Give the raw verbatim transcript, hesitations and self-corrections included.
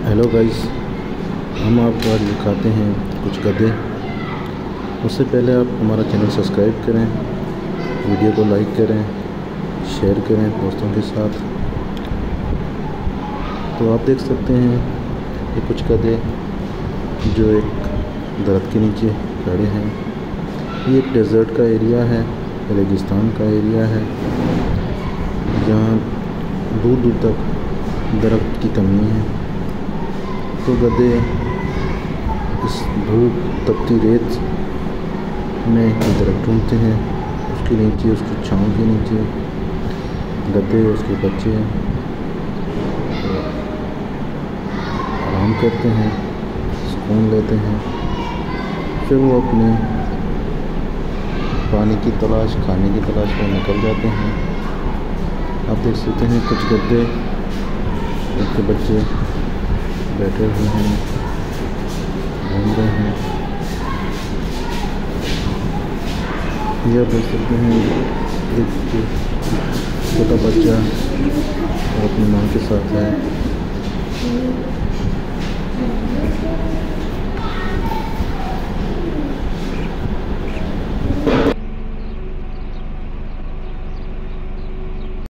Hello guys, हम आपको आज दिखाते हैं कुछ गधे। उससे पहले आप हमारा चैनल सब्सक्राइब करें, वीडियो को लाइक करें, शेयर करें दोस्तों के साथ। तो आप देख सकते हैं ये कुछ गधे जो एक दरख्त के नीचे खड़े हैं। ये एक डेजर्ट का एरिया है, रेगिस्तान का एरिया है, जहाँ दूर दूर तक दरख्त की कमी है। तो गधे इस धूप तपती रेत में दरख्त ढूंढते हैं, उसके नीचे, उसकी छाँव के नीचे गधे उसके बच्चे आराम करते हैं, सुकून लेते हैं। फिर वो अपने पानी की तलाश, खाने की तलाश में निकल जाते हैं। आप देख सकते हैं कुछ गधे, उनके बच्चे बैठे हुए हैं, घूम रहे हैं। ये आप देख सकते हैं एक छोटा बच्चा और अपनी माँ के साथ है।